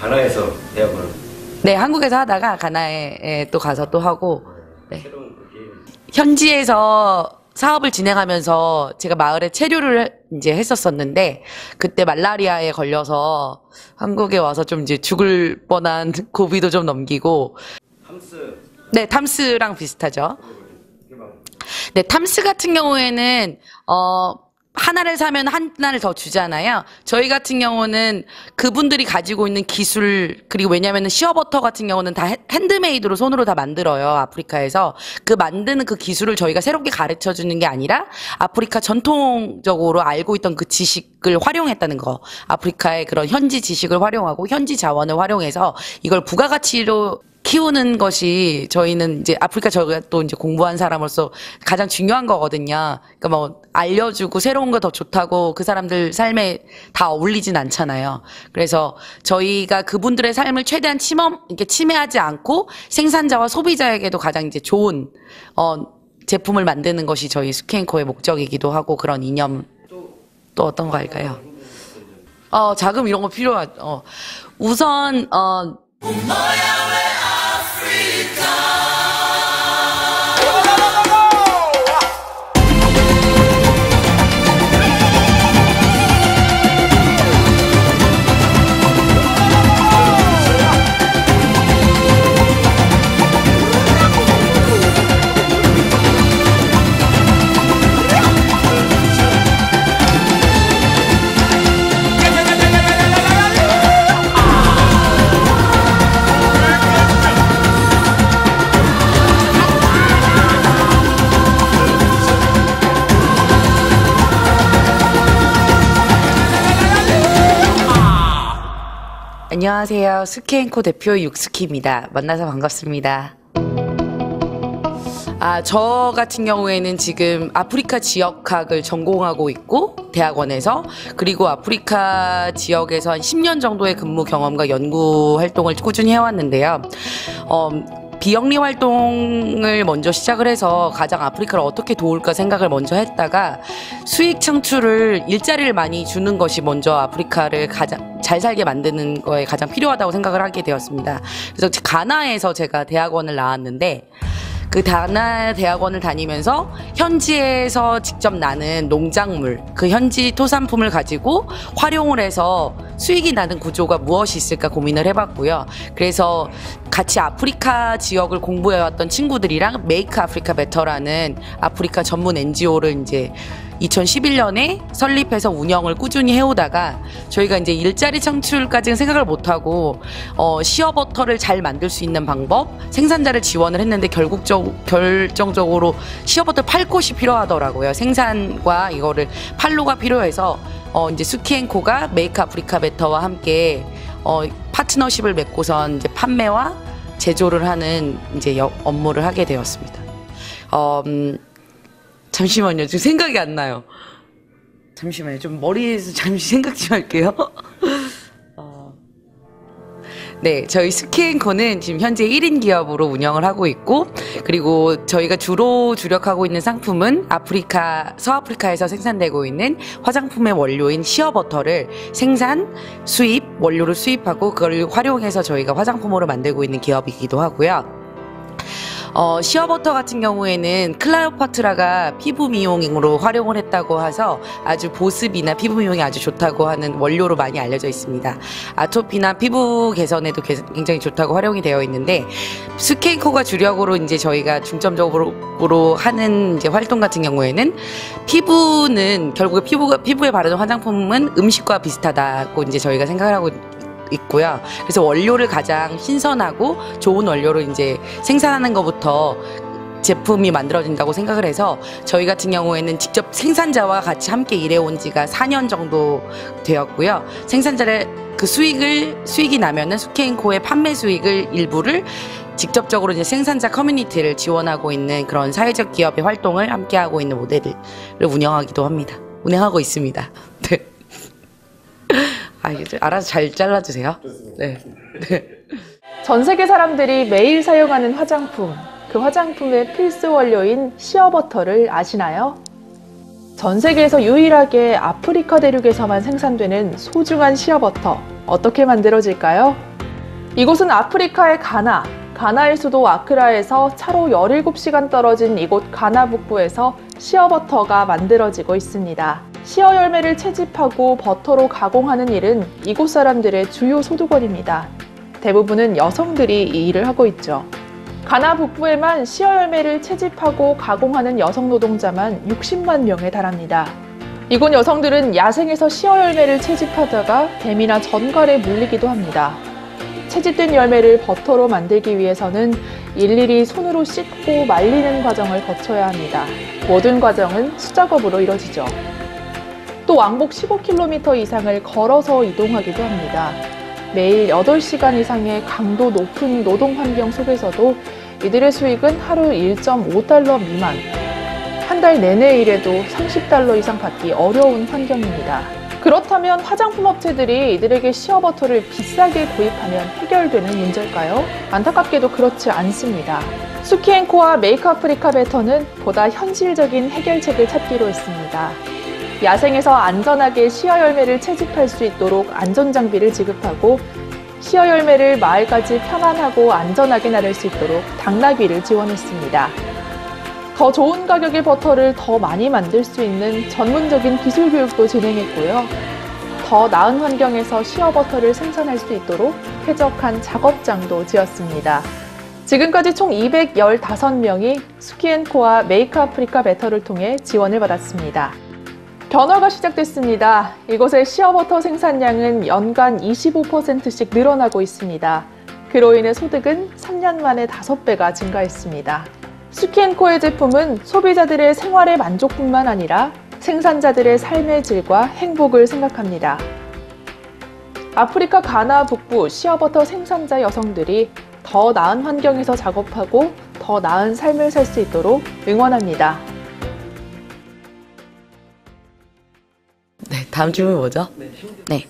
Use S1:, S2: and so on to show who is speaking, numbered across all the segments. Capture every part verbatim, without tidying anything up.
S1: 가나에서 대학원을.
S2: 네, 한국에서 하다가 가나에 또 가서 또 하고. 네. 현지에서 사업을 진행하면서 제가 마을에 체류를 이제 했었었는데 그때 말라리아에 걸려서 한국에 와서 좀 이제 죽을 뻔한 고비도 좀 넘기고.
S1: 탐스.
S2: 네, 탐스랑 비슷하죠. 네, 탐스 같은 경우에는 어 하나를 사면 하나를 더 주잖아요. 저희 같은 경우는 그분들이 가지고 있는 기술, 그리고 왜냐면은 시어버터 같은 경우는 다 핸드메이드로 손으로 다 만들어요. 아프리카에서. 그 만드는 그 기술을 저희가 새롭게 가르쳐 주는 게 아니라 아프리카 전통적으로 알고 있던 그 지식을 활용했다는 거. 아프리카의 그런 현지 지식을 활용하고 현지 자원을 활용해서 이걸 부가가치로 키우는 것이 저희는 이제 아프리카 저희가 또 이제 공부한 사람으로서 가장 중요한 거거든요. 그러니까 뭐 알려주고 새로운 거 더 좋다고 그 사람들 삶에 다 어울리진 않잖아요. 그래서 저희가 그분들의 삶을 최대한 침범, 이렇게 침해하지 않고 생산자와 소비자에게도 가장 이제 좋은 어 제품을 만드는 것이 저희 스케인코의 목적이기도 하고 그런 이념. 또 어떤 거 할까요? 어 자금 이런 거 필요하죠. 어, 우선 어. 안녕하세요. 스케인코 대표 육스키입니다. 만나서 반갑습니다. 아, 저 같은 경우에는 지금 아프리카 지역학을 전공하고 있고 대학원에서, 그리고 아프리카 지역에서 한 십 년 정도의 근무 경험과 연구 활동을 꾸준히 해왔는데요. 어, 비영리 활동을 먼저 시작을 해서 가장 아프리카를 어떻게 도울까 생각을 먼저 했다가 수익 창출을, 일자리를 많이 주는 것이 먼저 아프리카를 가장 잘 살게 만드는 거에 가장 필요하다고 생각을 하게 되었습니다. 그래서 가나에서 제가 대학원을 나왔는데 그 가나 대학원을 다니면서 현지에서 직접 나는 농작물, 그 현지 토산품을 가지고 활용을 해서 수익이 나는 구조가 무엇이 있을까 고민을 해봤고요. 그래서 같이 아프리카 지역을 공부해왔던 친구들이랑 메이크 아프리카 베터라는 아프리카 전문 엔지오를 이제 이천십일 년에 설립해서 운영을 꾸준히 해오다가 저희가 이제 일자리 창출까지는 생각을 못하고 어, 시어버터를 잘 만들 수 있는 방법, 생산자를 지원을 했는데 결국적, 결정적으로 시어버터 팔 곳이 필요하더라고요. 생산과 이거를 판로가 필요해서 어, 이제 스키앤코가 메이크 아프리카 베터와 함께 어, 파트너십을 맺고선 이제 판매와 제조를 하는 이제 여, 업무를 하게 되었습니다. 어, 음, 잠시만요. 지금 생각이 안 나요. 잠시만요. 좀 머리에서 잠시 생각 좀 할게요. 어... 네, 저희 스키앤코는 지금 현재 일 인 기업으로 운영을 하고 있고, 그리고 저희가 주로 주력하고 있는 상품은 아프리카, 서아프리카에서 생산되고 있는 화장품의 원료인 시어버터를 생산, 수입, 원료를 수입하고 그걸 활용해서 저희가 화장품으로 만들고 있는 기업이기도 하고요. 어, 시어버터 같은 경우에는 클레오파트라가 피부 미용으로 활용을 했다고 해서 아주 보습이나 피부 미용에 아주 좋다고 하는 원료로 많이 알려져 있습니다. 아토피나 피부 개선에도 굉장히 좋다고 활용이 되어 있는데, 스케인코가 주력으로 이제 저희가 중점적으로 하는 이제 활동 같은 경우에는 피부는 결국에 피부가, 피부에 바르는 화장품은 음식과 비슷하다고 이제 저희가 생각을 하고 있고요. 그래서 원료를 가장 신선하고 좋은 원료로 이제 생산하는 것부터 제품이 만들어진다고 생각을 해서 저희 같은 경우에는 직접 생산자와 같이 함께 일해온 지가 사 년 정도 되었고요. 생산자를 그 수익을 수익이 나면은 스케인코의 판매 수익을 일부를 직접적으로 이제 생산자 커뮤니티를 지원하고 있는 그런 사회적 기업의 활동을 함께 하고 있는 모델을 운영하기도 합니다. 운영하고 있습니다. 네. 아, 알아서 잘 잘라주세요. 네. 네.
S3: 전 세계 사람들이 매일 사용하는 화장품, 그 화장품의 필수 원료인 시어버터를 아시나요? 전 세계에서 유일하게 아프리카 대륙에서만 생산되는 소중한 시어버터, 어떻게 만들어질까요? 이곳은 아프리카의 가나, 가나의 수도 아크라에서 차로 열일곱 시간 떨어진 이곳 가나 북부에서 시어버터가 만들어지고 있습니다. 시어 열매를 채집하고 버터로 가공하는 일은 이곳 사람들의 주요 소득원입니다. 대부분은 여성들이 이 일을 하고 있죠. 가나 북부에만 시어 열매를 채집하고 가공하는 여성 노동자만 육십만 명에 달합니다. 이곳 여성들은 야생에서 시어 열매를 채집하다가 뱀이나 전갈에 물리기도 합니다. 채집된 열매를 버터로 만들기 위해서는 일일이 손으로 씻고 말리는 과정을 거쳐야 합니다. 모든 과정은 수작업으로 이뤄지죠. 또 왕복 십오 킬로미터 이상을 걸어서 이동하기도 합니다. 매일 여덟 시간 이상의 강도 높은 노동 환경 속에서도 이들의 수익은 하루 일 점 오 달러 미만, 한 달 내내 일해도 삼십 달러 이상 받기 어려운 환경입니다. 그렇다면 화장품 업체들이 이들에게 시어버터를 비싸게 구입하면 해결되는 문제일까요? 안타깝게도 그렇지 않습니다. 수키앤코와 메이크 아프리카 베터는 보다 현실적인 해결책을 찾기로 했습니다. 야생에서 안전하게 시어 열매를 채집할 수 있도록 안전장비를 지급하고 시어 열매를 마을까지 편안하고 안전하게 나를 수 있도록 당나귀를 지원했습니다. 더 좋은 가격의 버터를 더 많이 만들 수 있는 전문적인 기술 교육도 진행했고요. 더 나은 환경에서 시어 버터를 생산할 수 있도록 쾌적한 작업장도 지었습니다. 지금까지 총 이백십오 명이 수키앤코와 메이크 아프리카 베터를 통해 지원을 받았습니다. 변화가 시작됐습니다. 이곳의 시어버터 생산량은 연간 이십오 퍼센트씩 늘어나고 있습니다. 그로 인해 소득은 삼 년 만에 다섯 배가 증가했습니다. 수키앤코의 제품은 소비자들의 생활의 만족뿐만 아니라 생산자들의 삶의 질과 행복을 생각합니다. 아프리카 가나 북부 시어버터 생산자 여성들이 더 나은 환경에서 작업하고 더 나은 삶을 살 수 있도록 응원합니다.
S2: 네, 다음 질문이 뭐죠? 네.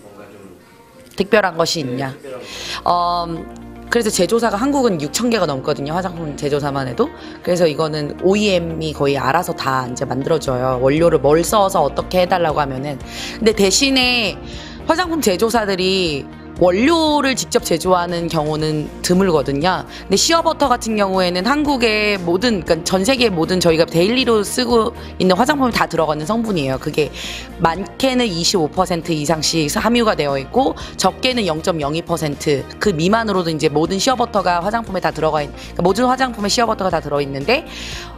S2: 특별한 것이 있냐? 어, 그래서 제조사가 한국은 육천 개가 넘거든요. 화장품 제조사만 해도. 그래서 이거는 오이엠이 거의 알아서 다 이제 만들어줘요. 원료를 뭘 써서 어떻게 해달라고 하면은. 근데 대신에 화장품 제조사들이 원료를 직접 제조하는 경우는 드물거든요. 근데 시어버터 같은 경우에는 한국의 모든, 그러니까 전 세계 모든 저희가 데일리로 쓰고 있는 화장품이 다 들어가는 성분이에요. 그게 많게는 이십오 퍼센트 이상씩 함유가 되어 있고 적게는 영 점 영이 퍼센트 그 미만으로도 이제 모든 시어버터가 화장품에 다 들어가 있는, 그러니까 모든 화장품에 시어버터가 다 들어있는데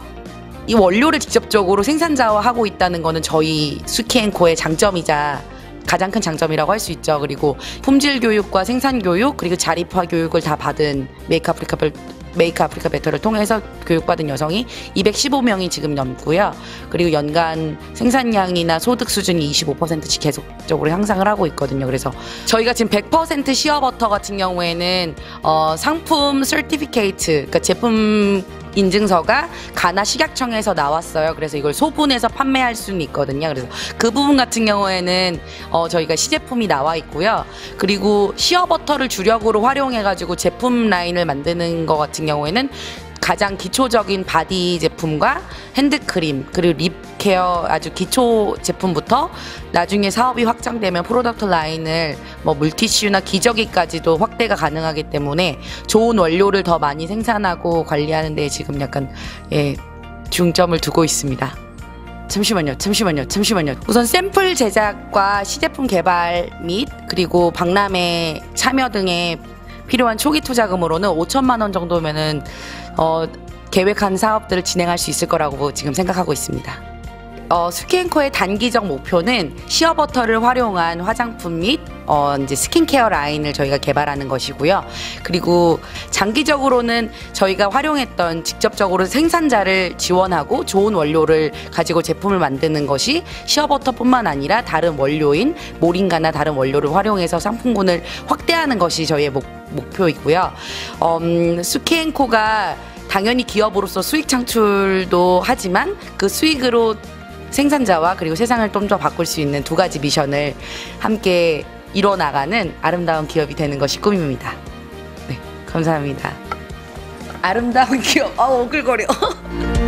S2: 이 원료를 직접적으로 생산자와 하고 있다는 거는 저희 수키앤코의 장점이자 가장 큰 장점이라고 할 수 있죠. 그리고 품질 교육과 생산 교육 그리고 자립화 교육을 다 받은 메이크 아프리카 메이크 아프리카 베터를 통해서 교육받은 여성이 이백십오 명이 지금 넘고요. 그리고 연간 생산량이나 소득 수준이 이십오 퍼센트씩 계속적으로 향상을 하고 있거든요. 그래서 저희가 지금 백 퍼센트 시어버터 같은 경우에는 어, 상품 서티피케이트, 그러니까 제품 인증서가 가나 식약청에서 나왔어요. 그래서 이걸 소분해서 판매할 수는 있거든요. 그래서 그 부분 같은 경우에는 어, 저희가 시제품이 나와 있고요. 그리고 시어버터를 주력으로 활용해가지고 제품 라인을 만드는 것 같은 경우에는 가장 기초적인 바디 제품과 핸드크림 그리고 립케어 아주 기초 제품부터 나중에 사업이 확장되면 프로덕트 라인을 뭐 물티슈나 기저귀까지도 확대가 가능하기 때문에 좋은 원료를 더 많이 생산하고 관리하는 데 지금 약간 예, 중점을 두고 있습니다. 잠시만요, 잠시만요, 잠시만요. 우선 샘플 제작과 시제품 개발 및 그리고 박람회 참여 등의 필요한 초기 투자금으로는 오천만 원 정도면은 어, 계획한 사업들을 진행할 수 있을 거라고 지금 생각하고 있습니다. 어, 수키앤코의 단기적 목표는 시어버터를 활용한 화장품 및 어, 이제 스킨케어 라인을 저희가 개발하는 것이고요. 그리고 장기적으로는 저희가 활용했던 직접적으로 생산자를 지원하고 좋은 원료를 가지고 제품을 만드는 것이 시어버터뿐만 아니라 다른 원료인 모링가나 다른 원료를 활용해서 상품군을 확대하는 것이 저희의 목, 목표이고요. 음, 수키앤코가 당연히 기업으로서 수익 창출도 하지만 그 수익으로 생산자와 그리고 세상을 좀 더 바꿀 수 있는 두 가지 미션을 함께 이뤄나가는 아름다운 기업이 되는 것이 꿈입니다. 네, 감사합니다. 아름다운 기업, 아, 오글거려.